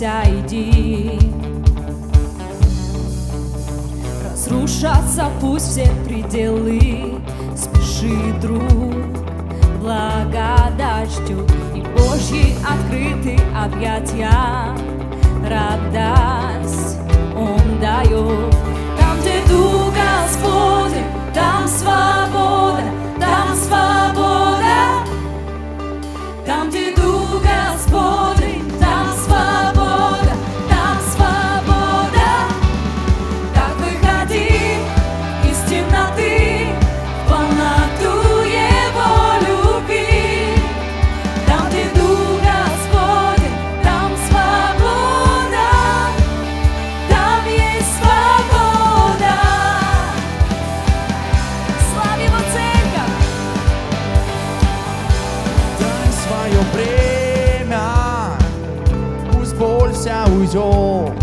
бойся, иди. Разрушатся пусть все пределы, спеши, друг, благодать ждет, и Божьи открыты объятия, радость Он дает. Там, где Дух Господень, там свобода, там свобода. Там, где Дух Господень, там свобода, там свобода. Так выходи из темноты в полноту Его любви. Там, где Дух Господень, там свобода, там есть свобода. Славь Его церковь! Дай свое время, пусть боль вся уйдет.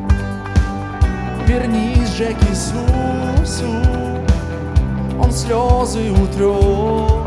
Вернись же к Иисусу, Он слезы утрет.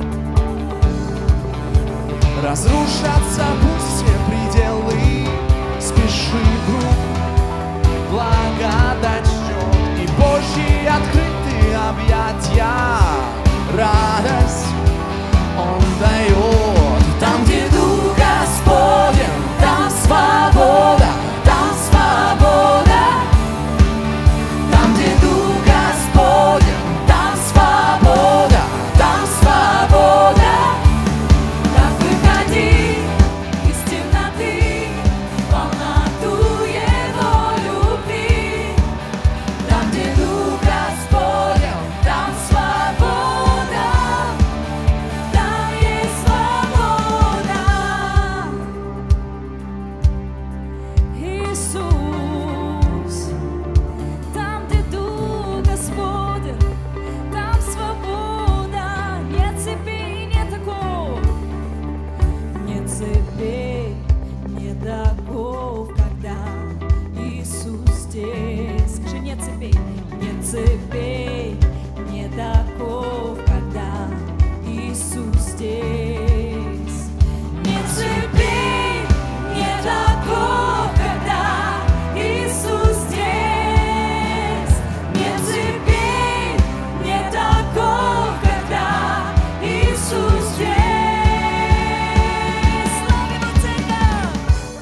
Разрушатся пусть все пределы, спеши, друг, благодать ждет, и Божьи открыты объятия, радость Он дает. Там, где Дух Господень, там свобода, там свобода. Там, где Дух Господень, там свобода, там свобода. Так выходи из темноты в полноту Его любви. Там, где Дух Господень, там свобода, там есть свобода. Иисус, там, где Дух Господень, там свобода. Нет цепей, нет оков, нет цепей, нет оков, когда Иисус здесь. Скажи, нет цепей, нет цепей, нет оков, когда Иисус здесь. Нет цепей, нет оков, когда Иисус здесь. Нет цепей, нет оков, когда Иисус здесь. Слава Его церковь!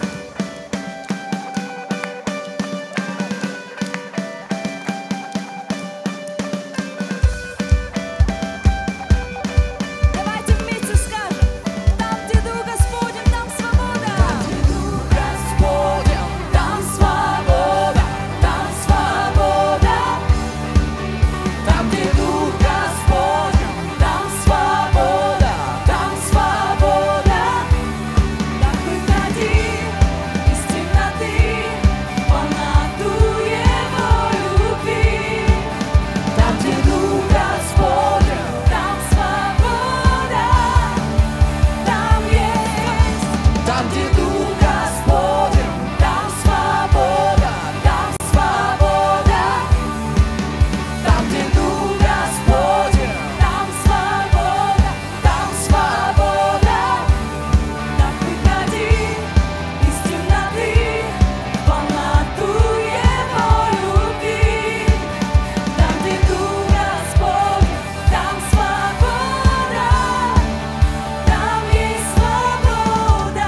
Давайте вместе скажем: там, где Дух Господень, там свобода. Там, где Дух Господень, там свобода, там свобода. Там, где Дух Господень, там свобода, там свобода. Так выходи из темноты в полноту Его любви. Там, где Дух Господень, там свобода, там есть. Там, где Дух Господень, там свобода, там свобода. Там, где Дух Господень, там свобода, там свобода. Так выходи из темноты в полноту Его любви. Там, где Дух Господень, там свобода, там есть свобода.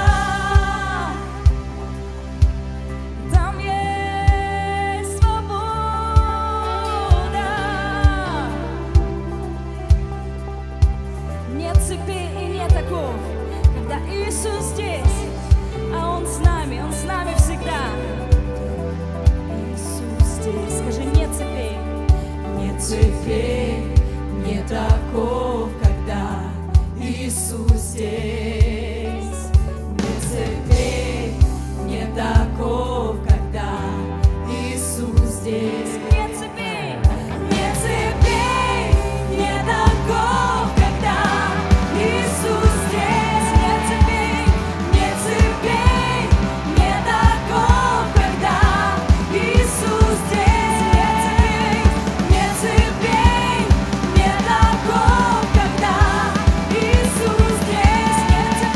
Там есть свобода. Нет цепей и нет оков, когда Иисус здесь, а Он с нами всегда. Иисус здесь, скажи, нет цепей, нет цепей, нет оков, когда Иисус здесь. Нет цепей, нет оков, когда Иисус здесь. Нет цепей, нет цепей, нет оков, когда Иисус здесь. Нет цепей, нет цепей, нет оков, когда Иисус здесь. Нет цепей, нет оков, когда Иисус здесь. Нет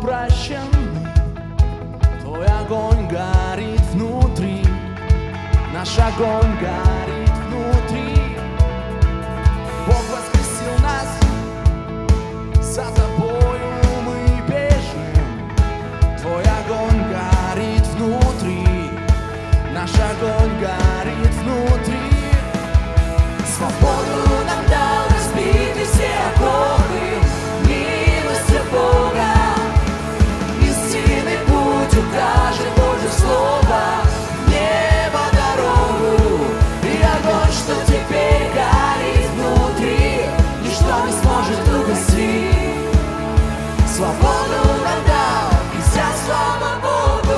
прощены, Твой огонь горит внутри, наш огонь горит внутри. Бог воскресил нас, за Тобою мы бежим. Твой огонь горит внутри, наш огонь горит внутри. Свободу нам дал, разбиты все оковы милостью Бога. Истинный путь укажет Божье Слово, небо дорогу. И огонь, что теперь горит внутри, ничто не сможет угасить. Свободу нам дал, и вся слава Богу.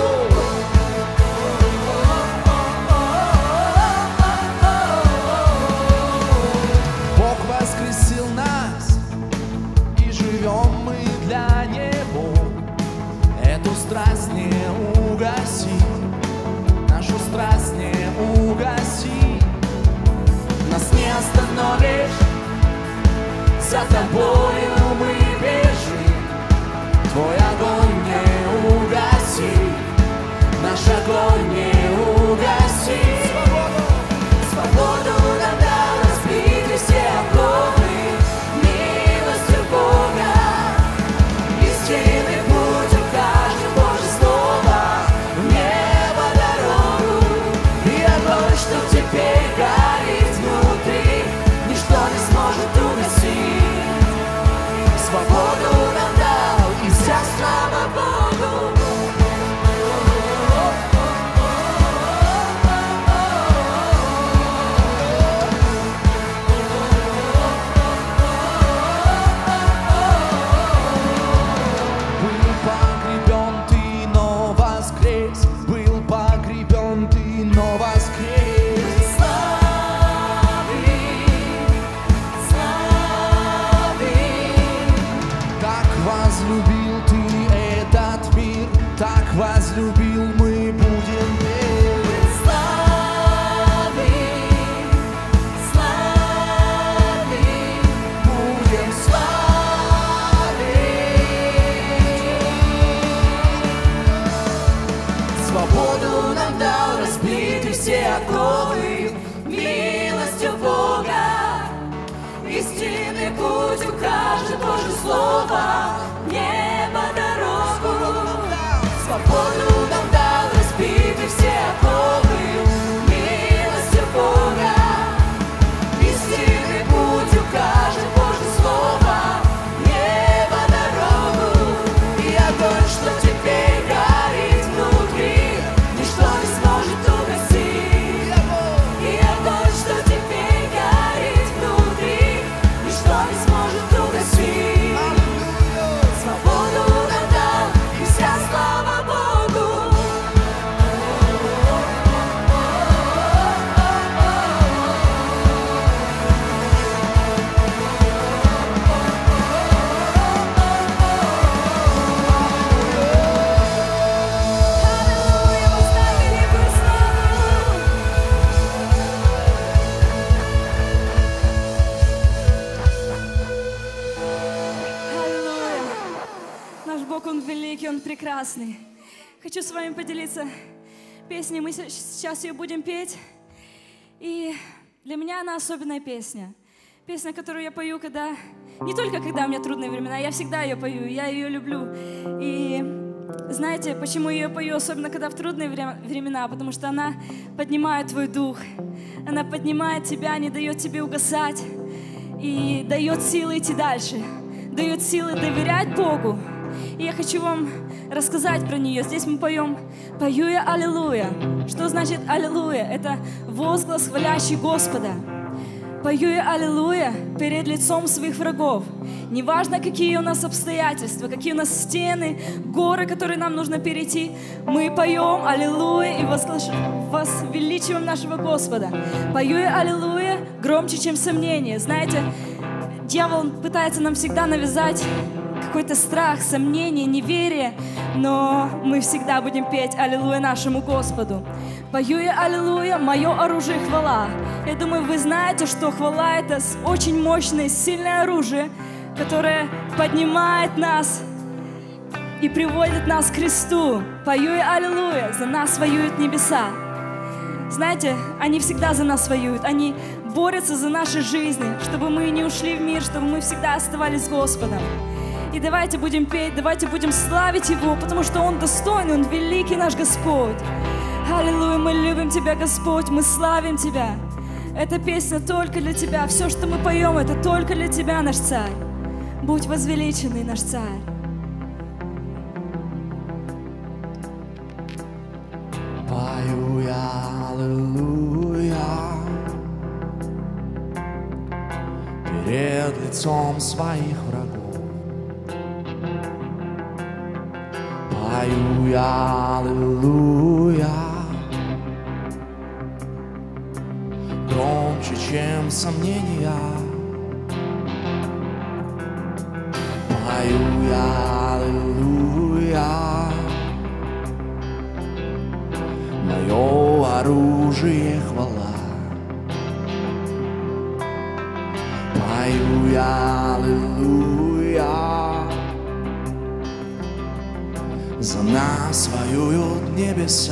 Бог воскресил нас, и живем мы для Него. Эту страсть не угаси, нашу страсть не угаси. Нас не остановишь, за Тобою мы бежим. Твой огонь не угаси, наш огонь не угаси. Свободу нам дал, разбиты все оковы милостью Бога. Истинный путь укажет Божье Слово, в небо дорогу. И огонь, что теперь горит внутри, ничто не сможет угасить. Свободу нам дал, и вся слава Богу. Был погребен ты, но воскрес. Был погребен ты, но воскрес. Слави, слави. Так возлюбил ты этот мир, так возлюбил, мы будем петь. Слави, слави, будем славить. Свободу нам дал, разбиты все оковы милостью Бога. Истинный путь укажет Божье Слово, небо дорогу. Свободу нам дал, разбиты все оковы милостью Бога. Истинный путь укажет Божье Слово, небо дорогу. И огонь, что теперь горит внутри, ничто не сможет угасить. И огонь, что теперь горит внутри, ничто не сможет угасить. Свободу нам дал, и вся слава Богу. Аллилуйя, воздай великую славу. Аллилуйя. Наш Бог, Он великий, Он прекрасный. Хочу с вами поделиться песней. Мы сейчас ее будем петь. И для меня она особенная песня. Песня, которую я пою, не только когда у меня трудные времена, я всегда ее пою, я ее люблю. И знаете, почему я ее пою, особенно когда в трудные времена? Потому что она поднимает твой дух, она поднимает тебя, не дает тебе угасать и дает силы идти дальше, дает силы доверять Богу. И я хочу вам рассказать про нее. Здесь мы поем «Пою я Аллилуйя». Что значит Аллилуйя? Это возглас, хвалящий Господа. Пою я Аллилуйя перед лицом своих врагов. Неважно, какие у нас обстоятельства, какие у нас стены, горы, которые нам нужно перейти, мы поем Аллилуйя и возвеличиваем нашего Господа. Пою я Аллилуйя громче, чем сомнение. Знаете, дьявол пытается нам всегда навязать какой-то страх, сомнение, неверие, но мы всегда будем петь Аллилуйя нашему Господу. Пою я Аллилуйя, мое оружие хвала. Я думаю, вы знаете, что хвала — это очень мощное, сильное оружие, которое поднимает нас и приводит нас к кресту. Пою и аллилуйя, за нас воюют небеса. Знаете, они всегда за нас воюют, они борются за наши жизни, чтобы мы не ушли в мир, чтобы мы всегда оставались с Господом. И давайте будем петь, давайте будем славить Его, потому что Он достойный, Он великий наш Господь. Аллилуйя, мы любим Тебя, Господь, мы славим Тебя. Эта песня только для Тебя, все, что мы поем, это только для Тебя, наш Царь. Будь возвеличенный, наш Царь. Пою я аллилуйя перед лицом своих врагов. Пою я аллилуйя громче, чем сомнения. Пою я аллилуйя, мое оружие хвала. Пою я аллилуйя, за нас воюют небеса.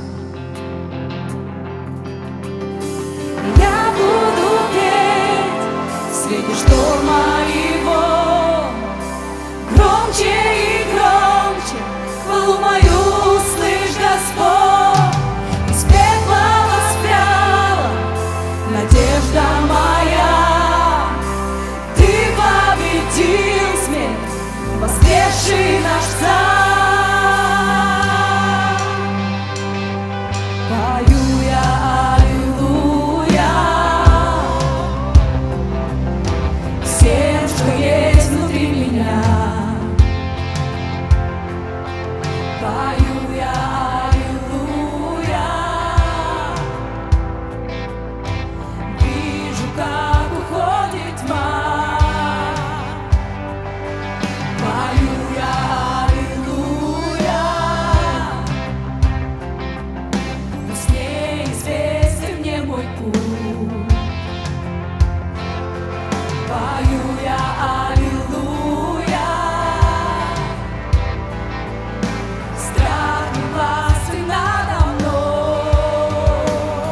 Я буду петь среди шторма его, громче и громче хвалу мою услышь, Господь. Из пекла воспряла надежда моя, Ты победил смерть, воскресший наш Царь. Пою я аллилуйя всем, что есть внутри меня. Пою я аллилуйя, вижу, как уходит тьма. Пою я аллилуйя, пусть неизвестен мне мой путь. Пою я аллилуйя, страх не властен надо мной.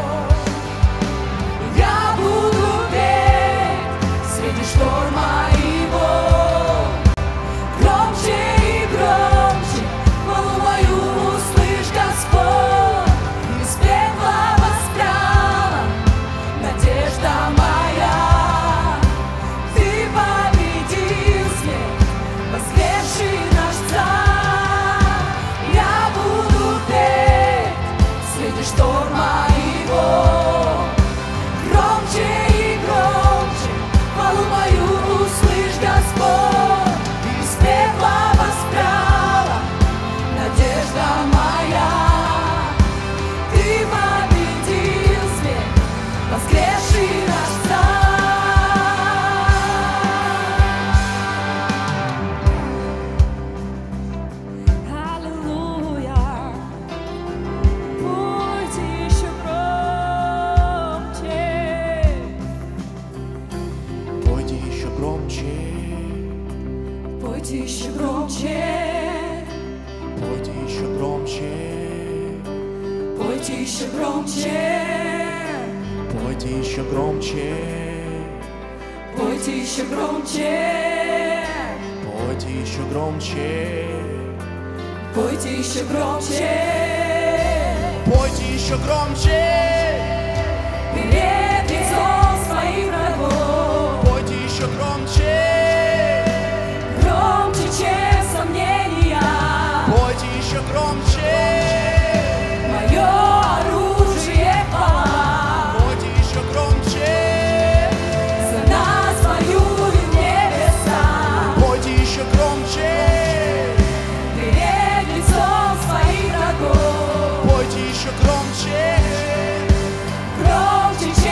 Я буду петь среди шторма его, громче и громче хвалу мою услышь, Господь. Из пекла воспряла надежда моя, Ты победил смерть, воскресший наш Царь. Я буду петь среди шторма его, громче и громче хвалу мою услышь, Господь. Из пекла воспряла надежда моя, Ты победил смерть, воскресший наш Царь. Аллилуйя, пойте еще громче. Пойте еще громче, Пойте еще громче, пойте еще громче, пойте еще громче, пойте еще громче, пойте еще громче, пойте еще громче, пойте еще громче. пойте еще громче, Перед лицом своих врагов, пойте еще громче, громче, чем сомнения. пойте еще громче, Мое оружие хвала, пойте еще громче, за нас воюют небеса. пойте еще громче, Перед лицом своих врагов, пойте еще громче, громче,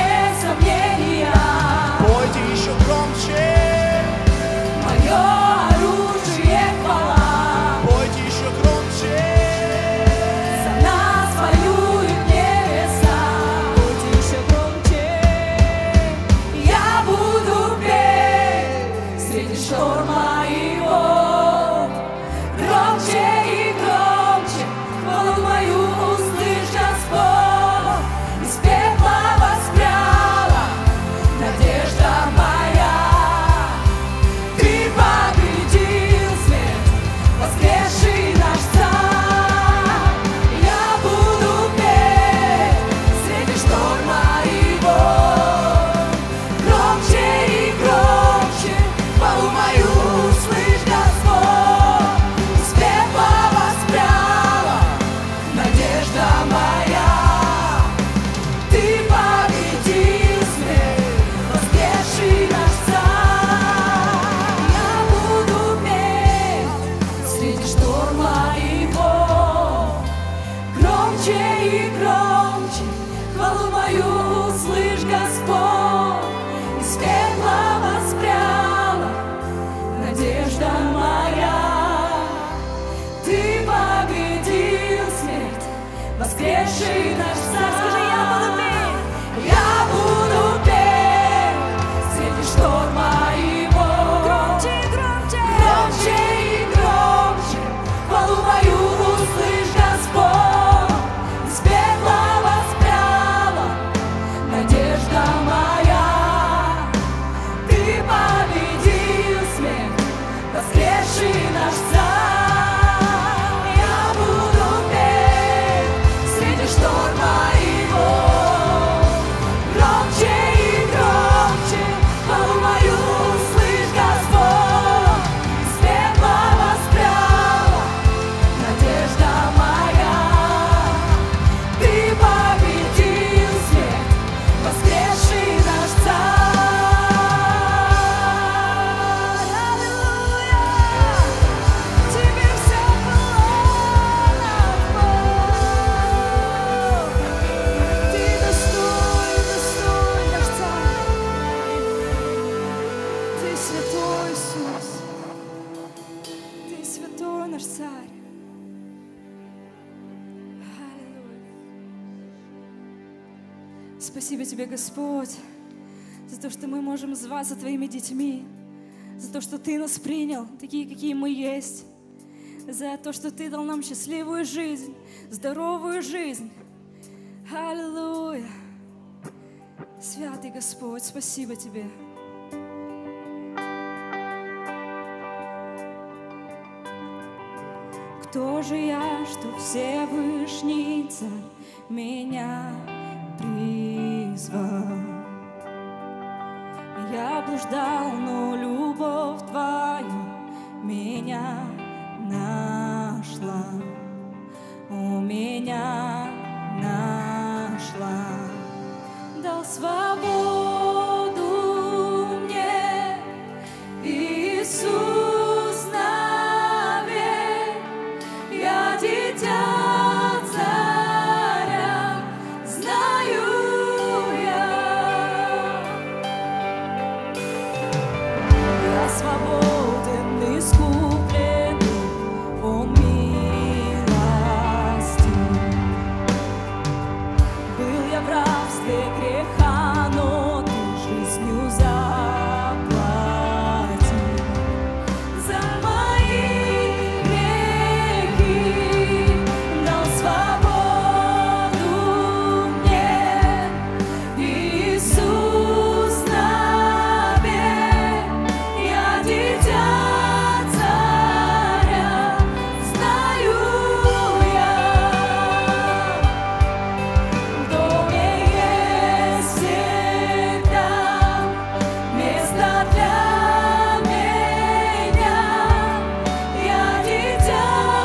воскресший наш царь. Скажи, я буду петь, я буду петь среди шторма его. Громче и громче, громче и громче, хвалу мою услышь, Господь. Из пекла воспряла надежда моя. Ты победил смерть, воскресший наш царь. Шторма его, громче и громче, хвалу мою услышь, Господь. Из пекла воспряла надежда моя. Ты победил смерть, воскресший наш царь. Аллилуйя! Тебе все положено. Святой Иисус, Ты святой наш Царь. Аллилуйя. Спасибо Тебе, Господь, за то, что мы можем зваться Твоими детьми, за то, что Ты нас принял, такие, какие мы есть, за то, что Ты дал нам счастливую жизнь, здоровую жизнь. Аллилуйя. Святый Господь, спасибо Тебе. Кто же я, что Всевышний Царь меня призвал? Я блуждал, но любовь Твоя меня нашла, у меня нашла, дал свободу мне Иисус. Дитя царя, знаю я свободен, искуплен, Он милостив. Был я в рабстве греха, но Ты жизнью заплатил за мои грехи. Свободу мне, Иисус навек, я дитя царя, знаю я. В доме есть всегда место для меня, я дитя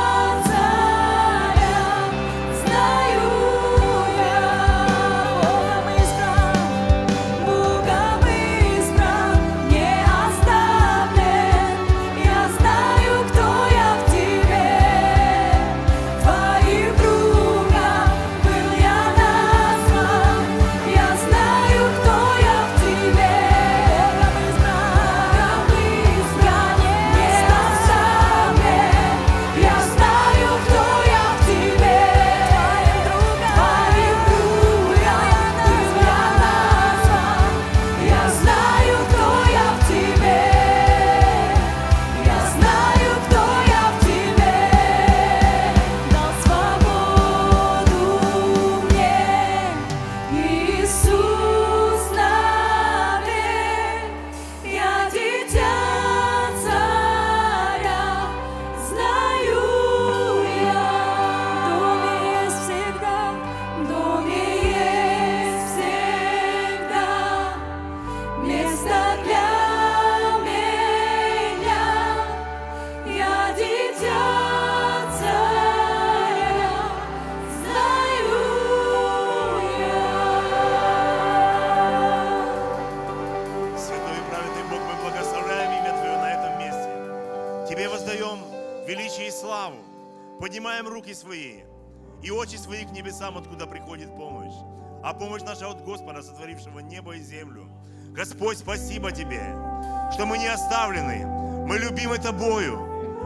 Поднимаем руки свои и очи свои к небесам, откуда приходит помощь. А помощь наша от Господа, сотворившего небо и землю. Господь, спасибо Тебе, что мы не оставлены, мы любимы Тобою.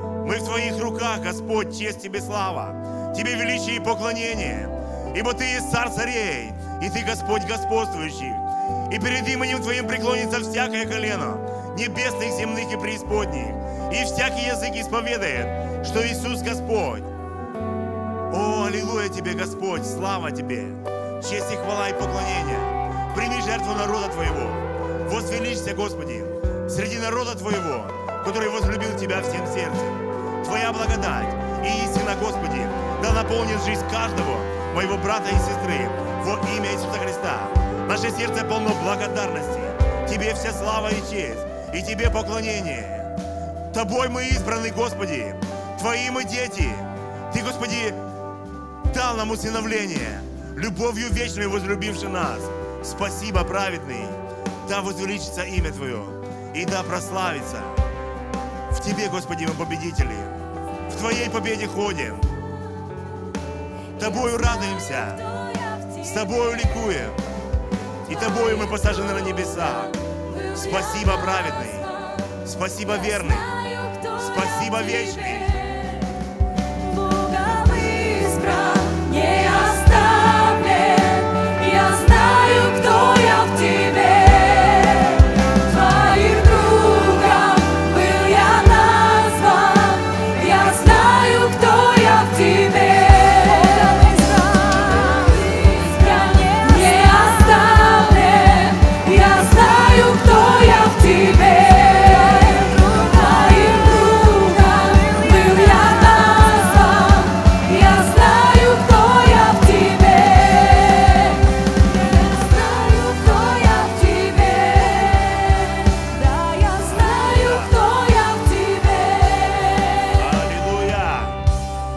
Мы в Твоих руках, Господь, честь Тебе слава. Тебе величие и поклонение. Ибо Ты есть Царь царей, и Ты Господь господствующих. И перед именем Твоим преклонится всякое колено, небесных, земных и преисподних. И всякий язык исповедает, что Иисус Господь. О, аллилуйя Тебе, Господь, слава Тебе, честь и хвала и поклонение. Прими жертву народа Твоего. Возвеличься, Господи, среди народа Твоего, который возлюбил Тебя всем сердцем. Твоя благодать и истина, Господи, да наполнит жизнь каждого моего брата и сестры во имя Иисуса Христа. Наше сердце полно благодарности. Тебе вся слава и честь, и Тебе поклонение. Тобой мы избраны, Господи, Твои мы дети. Ты, Господи, дал нам усыновление, любовью вечной возлюбивши нас. Спасибо, праведный. Да возвеличится имя Твое, и да прославится. В Тебе, Господи, мы победители. В Твоей победе ходим. Тобою радуемся, с Тобою ликуем, и Тобою мы посажены на небесах. Спасибо, праведный. Спасибо, верный. Спасибо, вечный. Богом избран, не оставлен. Я знаю, кто я в Тебе. Твоим другом был я назван. Я знаю, кто я в Тебе. Не оставлен. Я знаю, кто я в Тебе.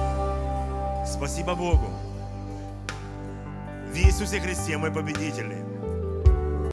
Спасибо Богу. В Иисусе Христе мы победители.